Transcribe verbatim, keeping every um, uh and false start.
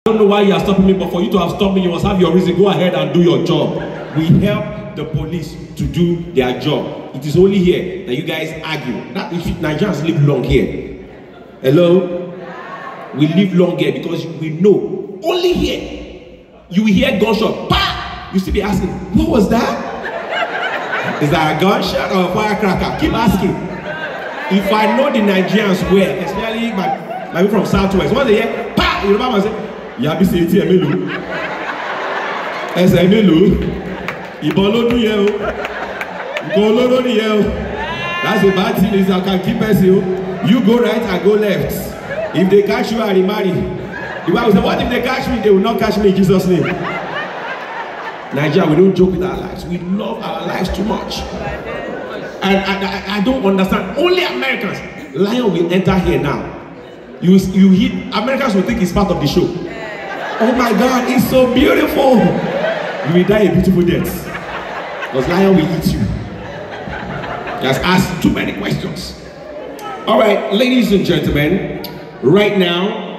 I don't know why you are stopping me, but for you to have stopped me, you must have your reason. Go ahead and do your job. We help the police to do their job. It is only here that you guys argue. That if Nigerians live long here. Hello? We live long here because we know. Only here. You will hear gunshot. Pa! You still be asking, what was that? Is that a gunshot or a firecracker? Keep asking. If I know the Nigerians well, especially my, my people from Southwest, once they hear, pa! You remember I say, Yabi say ti emelo. Ese emelo. Ìbọn ló dún yẹn o. Nǹkan olóró nìyẹn o. That's a bad thing, is I can keep person. You go right, I go left. If they catch you, I remarry. The Bible says, what if they catch me? They will not catch me in Jesus' name. Nigeria, we don't joke with our lives. We love our lives too much. And I, I, I don't understand. Only Americans. Lion will enter here now. You, you hit, Americans will think it's part of the show. Oh my God, it's so beautiful. You will die a beautiful death. Because lion will eat you. He has asked too many questions. All right, ladies and gentlemen, right now,